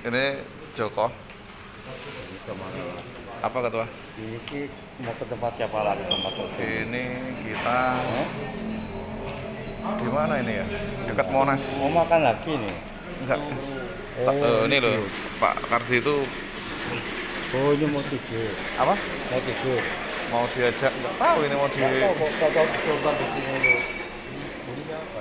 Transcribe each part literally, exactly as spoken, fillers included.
Ini Joko. Ini kemana? Apa ketua? Ini ki mau ke tempat siapa lagi sama Toto? Ini kita Eh? di mana ini ya? Dekat Monas. Mau makan lagi nih? Enggak. Ta- eh, ini loh, Pak Kardi itu Oh ini mau tidur. apa? Mau tidur. Mau diajak? Enggak tahu ini mau di. Nggak tahu kok Toto coba di sini loh. Ini apa?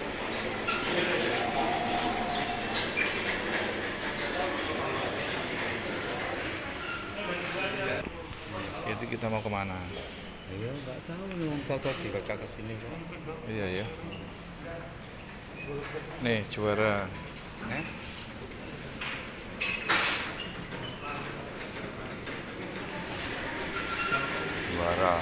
Itu kita mau kemana? Iya nggak tahu nih Om Toto dibaca ke sini kok. Iya ya. Nih juara. Eh? Juara.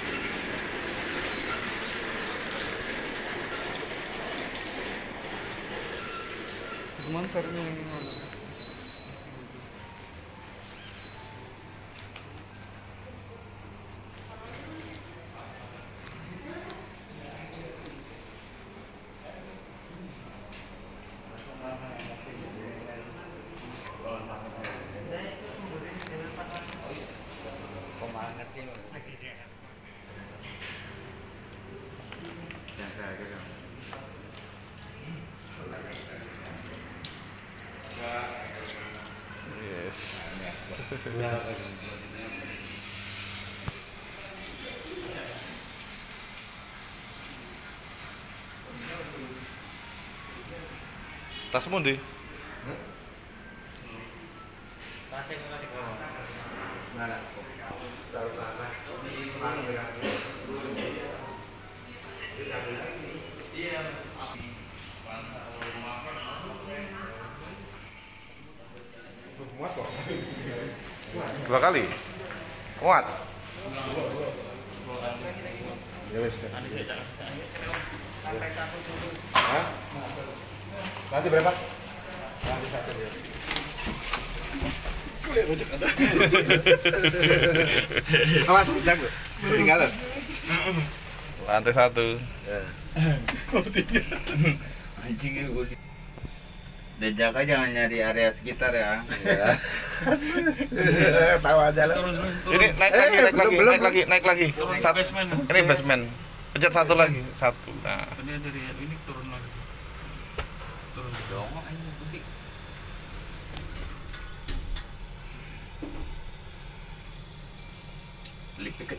Cuman karena ini semangat sih loh. Yes. Tasmu ndi? Dua kali? Kuat? Ya wes. Hah? Nanti berapa? Nanti satu ya. Kulit rujak ada. Awas, jago. Ketinggalan. Lantai satu. Anjing gue. Dan jaga jangan nyari area sekitar ya. Tahu aja lah. Ini naik lagi, Eh, naik belum, lagi, belum. naik lagi, naik lagi. Turun Sat- basement. Ini basement. Pencet satu lagi, satu. Nah, Ini dari ini turun lagi. Turun. Dong, anjing putih. Lift deket.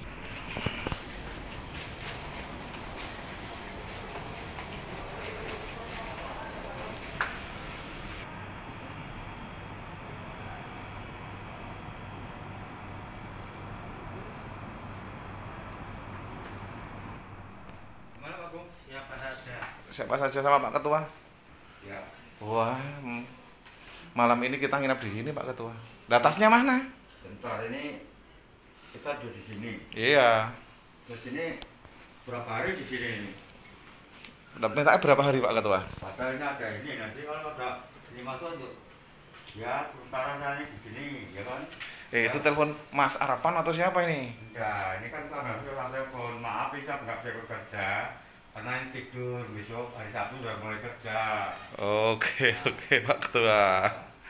Gimana Pak Bung? Siapa saja? siapa saja sama Pak Ketua? Ya. Wah, mm, malam ini kita nginap di sini Pak Ketua. Datasnya mana? Bentar ini kita duduk di sini. Iya. Terus ini berapa hari di sini ini? Udah minta berapa hari Pak Ketua? Padahal ini ada ini nanti kalau ada lima tahun tuh ya sementara saya ini di sini ya kan. Eh, itu telepon Mas Arapan atau siapa ini? Ya ini kan karena saya telepon maaf ini saya nggak bisa bekerja karena ini tidur besok hari Sabtu udah mulai kerja. Oke, oke Pak Ketua.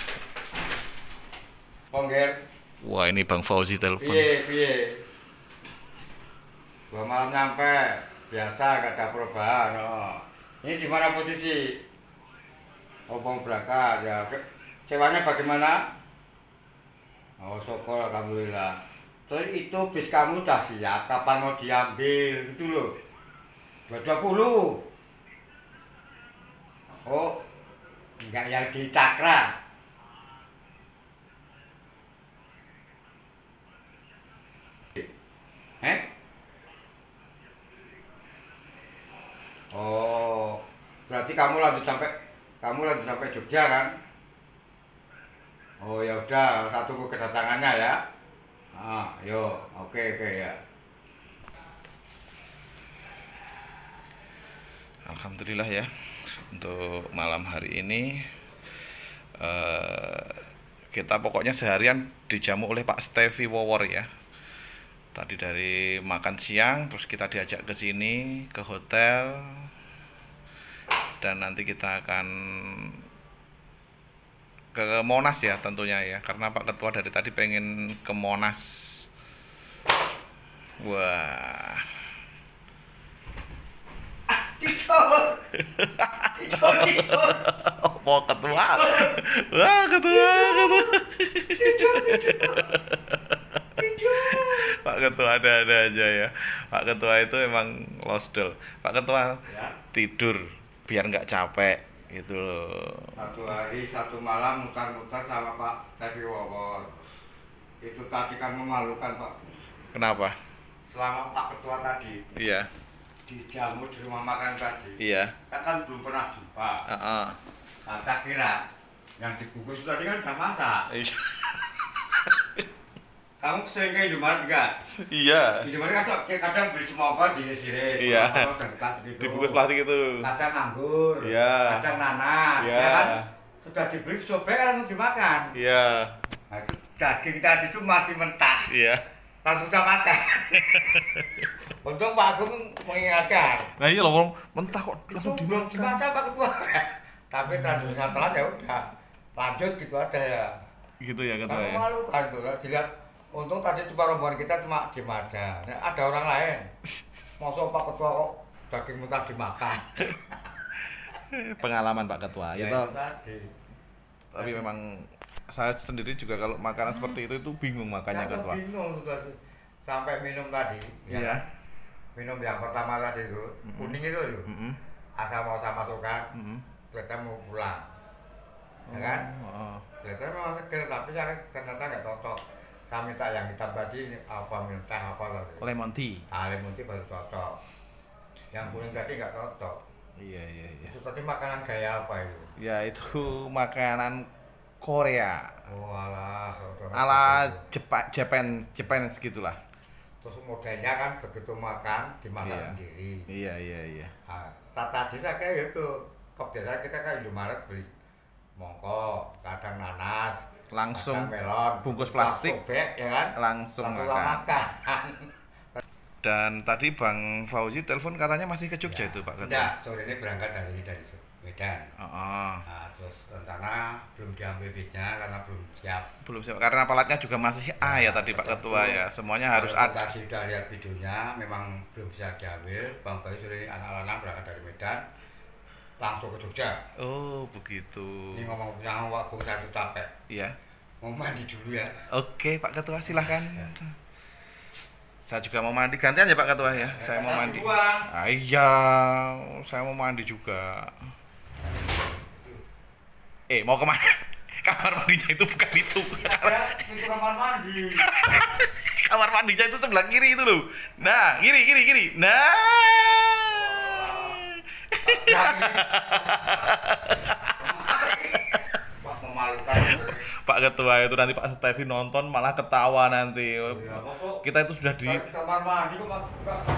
Pongger. Wah, ini Bang Fauzi telepon. Piye piye. Dua malam nyampe biasa gak ada perubahan. Oh. Ini di mana posisi? Obong berangkat ya. Ke- Sewanya bagaimana? Oh syukur alhamdulillah. Terus itu bis kamu udah siap, kapan mau diambil gitu loh. dua dua puluh. Oh, enggak yang di Cakra. Eh? Oh, berarti kamu lanjut sampai kamu lanjut sampai Jogja kan? Oh ya udah, satu kedatangannya ya. Ah, yo, oke oke ya. Alhamdulillah ya, untuk malam hari ini eh, kita pokoknya seharian dijamu oleh Pak Stevi Wowor ya. Tadi dari makan siang, terus kita diajak ke sini, ke hotel, dan nanti kita akan ke Monas ya tentunya ya, karena Pak Ketua dari tadi pengen ke Monas. Wah. Tidur. Tidur, tidur. Oh, ketua. Wah, ketua, ketua. Pak Ketua ada-ada aja ya. Pak Ketua itu emang losdol. Pak Ketua Ya. tidur biar nggak capek gitu loh. Satu hari satu malam mutar-mutar sama Pak Tevi Wawor. Itu tadi kan memalukan Pak. Kenapa? Selama Pak Ketua tadi Iya. dijamu di rumah makan tadi, Iya. kita kan belum pernah jumpa. Heeh. Nah, saya kira yang dibungkus tadi kan udah masak. Kamu sering ke Indomaret enggak? Iya. Indomaret kan sok- kadang beli semangka jiris-jiris. Iya. Semangka dekat gitu. Dibungkus plastik itu. Kadang anggur. Iya. Kadang nanas. Iya. Ya kan? Sudah dibeli sobek kan langsung dimakan. Iya. Nah, itu daging tadi itu masih mentah. Iya. Langsung saya makan. Untuk Pak Agung mengingatkan. Nah iya loh, mentah kok Itu langsung belum dimakan. dimasak Pak Ketua. Tapi tradisi telat ya udah. Lanjut gitu aja ya. Gitu ya ketua Kamu ya. malu kan tuh, dilihat untung tadi cuma rombongan kita cuma diem aja. Nah, ada orang lain. Masa Pak Ketua kok daging mentah dimakan. Pengalaman Pak Ketua. Ya, Ya, itu toh. tadi. Tapi memang saya sendiri juga kalau makanan seperti itu itu bingung makanya Saya ketua. bingung tuh tadi. Sampai minum tadi. ya Iya. kan? Minum yang pertama tadi itu, Mm-mm. kuning itu loh. Mm-mm. Asal mau saya masukkan, Mm-mm. kita mau pulang. Ya kan? Oh, oh. Ternyata memang seger, tapi saya ternyata nggak cocok. Saya minta yang hitam tadi, apa minta apa tadi. Lemon tea. Ah, lemon tea baru cocok. Yang kuning tadi nggak cocok. Iya iya iya. Itu tadi makanan gaya apa itu? Ya itu makanan Korea. Oh alah, Ala Jepang, Japan, Japan segitulah. Terus modelnya kan begitu makan dimasak Iya. sendiri. Iya iya iya. Nah, saat tadi saya kayak gitu. Kebiasaan kita kan Indomaret beli mongko, kadang nanas, Langsung kadang melon, bungkus plastik, sobek, ya kan? langsung Langsung makan. makan. Dan tadi Bang Fauzi telepon katanya masih ke Jogja itu Pak Ketua. Enggak, sore ini berangkat dari dari Medan. Oh, oh. Nah, terus rencana belum diambil bisnya karena belum siap. Belum siap karena pelatnya juga masih A ya tadi Pak betul. Ketua ya. Semuanya harus Kalau ada. Tadi sudah lihat videonya, memang belum bisa diambil. Bang Bayu sore ini anak lanang berangkat dari Medan langsung ke Jogja. Oh begitu. Ini ngomong punya waktu saya tuh capek. Iya. Mau mandi dulu ya. Oke Pak Ketua silahkan. Saya juga mau mandi gantian ya Pak Ketua ya. Saya mau mandi. Ah, iya, saya mau mandi juga. Eh mau kemana? Kamar mandinya itu bukan itu. Ada pintu kamar mandi. Kamar mandinya itu sebelah kiri itu loh. Nah, kiri kiri kiri. Nah. Wah, memalukan. Pak Ketua itu nanti Pak Stevi nonton malah ketawa nanti. Iya, masuk. Kita itu sudah di Kamar mandi kok Mas.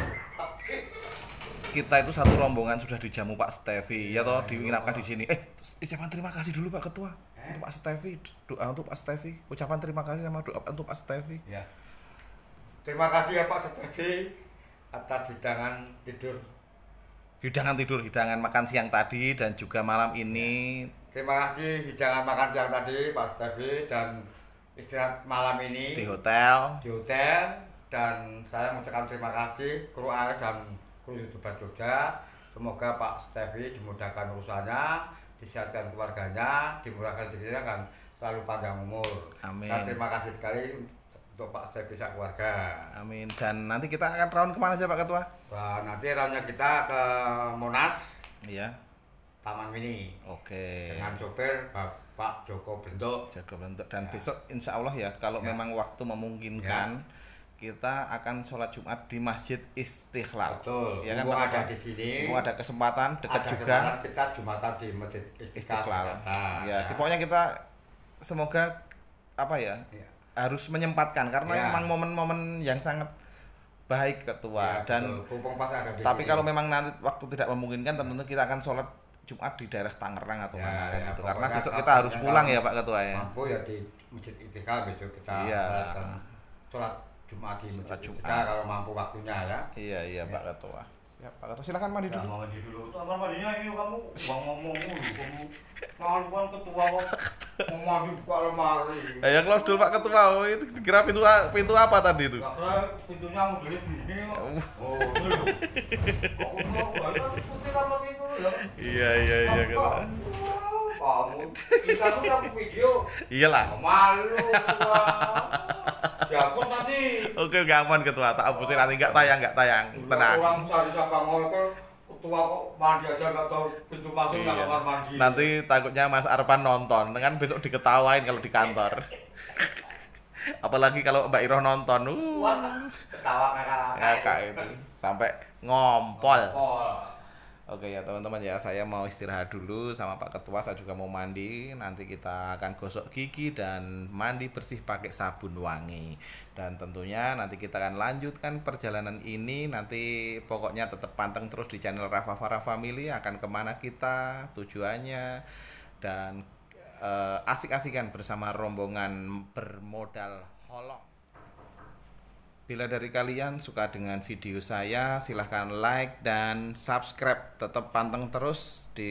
kita itu satu rombongan sudah dijamu Pak Stevi ya toh diinapkan di sini. Eh, ucapan terima kasih dulu Pak Ketua untuk Pak Stevi. Doa untuk Pak Stevi. Ucapan terima kasih sama doa untuk Pak Stevi. Ya. Terima kasih ya Pak Stevi atas hidangan tidur. Hidangan tidur, hidangan makan siang tadi dan juga malam ini. Terima kasih hidangan makan siang tadi Pak Stevi dan istirahat malam ini Di hotel. di hotel, dan saya mengucapkan terima kasih kru A R S dan kru YouTuber Jogja. Semoga Pak Stevi dimudahkan urusannya, disehatkan keluarganya, dimurahkan rezekinya dan selalu panjang umur. Amin. Dan terima kasih sekali untuk Pak Stevi dan keluarga. Amin. Dan nanti kita akan round kemana aja Pak Ketua? Wah, nanti roundnya kita ke Monas, Iya. Taman Mini, Oke. dengan sopir Bapak Joko Bentuk. Jaga bentuk dan Ya. besok insya Allah ya kalau Ya. memang waktu memungkinkan kita akan sholat Jumat di Masjid Istiqlal. Betul. Ya kan Mumpung Pak ada Ketua? di sini. Mumpung ada kesempatan dekat Ada juga kesempatan kita Jumatan di Masjid Istiqlal. Istiqlal. Nah, Ya, pokoknya kita semoga apa ya? Ya. Harus menyempatkan karena Ya. memang momen-momen yang sangat baik Ketua. Ya, Dan betul. Mumpung pas ada di tapi sini. kalau memang nanti waktu tidak memungkinkan tentu kita akan sholat Jumat di daerah Tangerang atau Ya, mana kan ya, gitu. Karena pokoknya besok kalau kita harus yang pulang kalau ya Pak Ketua ya. mampu ya di Masjid Istiqlal besok kita Iya. sholatkan sholat Jumat di Sholat Masjid Jumat. Istiqlal kalau mampu waktunya ya. Iya iya Pak Ketua. Ya Pak Ketua silakan mandi Ya, dulu. mau mandi dulu. Tuh, kamar mandinya ini kamu bang ngomong mulu kamu. Lawan ketua kok. Mau mandi buka lemari. Eh, yang close dulu Pak Ketua. Oh, itu dikira pintu pintu apa tadi itu? Karena pintunya modelnya gini. Oh, ini loh. Kok mau banyak putih sama pintu ya? Iya iya iya Ketua. Kamu, kita tuh aku video. Iyalah. Malu. Ya pun nanti. Oke, gampang Ketua. Tak hapusin nanti enggak tayang, enggak tayang. Tenang. Orang cari siapa mau ke ketua kok mandi aja nggak tahu pintu masuk nggak Iya. kamar mandi. Nanti takutnya Mas Arpan nonton, kan besok diketawain kalau di kantor. Apalagi kalau Mbak Iroh nonton, uh, Wah, ketawa kakak. ngakak itu sampai ngompol. Ngompol. Oke ya teman-teman ya, saya mau istirahat dulu sama Pak Ketua, saya juga mau mandi. Nanti kita akan gosok gigi dan mandi bersih pakai sabun wangi. Dan tentunya nanti kita akan lanjutkan perjalanan ini. Nanti pokoknya tetap panteng terus di channel Rafa Farah Family, akan kemana kita, tujuannya, dan eh, asik-asikan bersama rombongan bermodal holong. Bila dari kalian suka dengan video saya, silahkan like dan subscribe. Tetap panteng terus di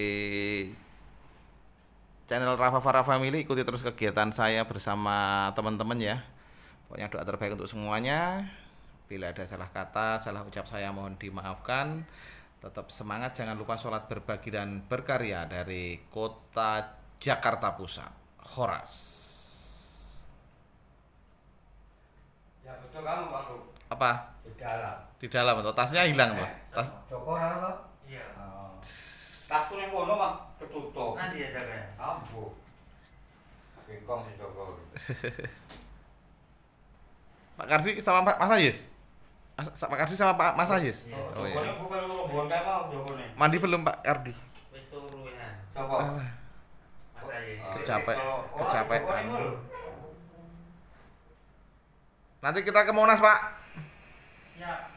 channel Rafa Farah Family. Ikuti terus kegiatan saya bersama teman-teman ya. Pokoknya doa terbaik untuk semuanya. Bila ada salah kata, salah ucap saya mohon dimaafkan. Tetap semangat, jangan lupa sholat, berbagi, dan berkarya dari kota Jakarta Pusat. Horas. Ya betul kamu Pak Bro. Apa? Di dalam. Di dalam atau tasnya hilang tuh? Tas Joko apa? Iya. Tasku yang kono Pak ketutup. Kan dia jaganya. Ambo. Bengkong si Joko. Pak Kardi sama Pak Mas Ayis? Mas- Pak Kardi sama Pak Mas Ayis? Iya. Oh Joko ini iya. bukan rombongan kayak mau Joko ini. Mandi belum Pak Kardi? Wis turu ya. Joko. Alah, Mas Ayis. Capek, Kalau- oh, capek. Joko ini lho. nanti kita ke Monas Pak. Ya.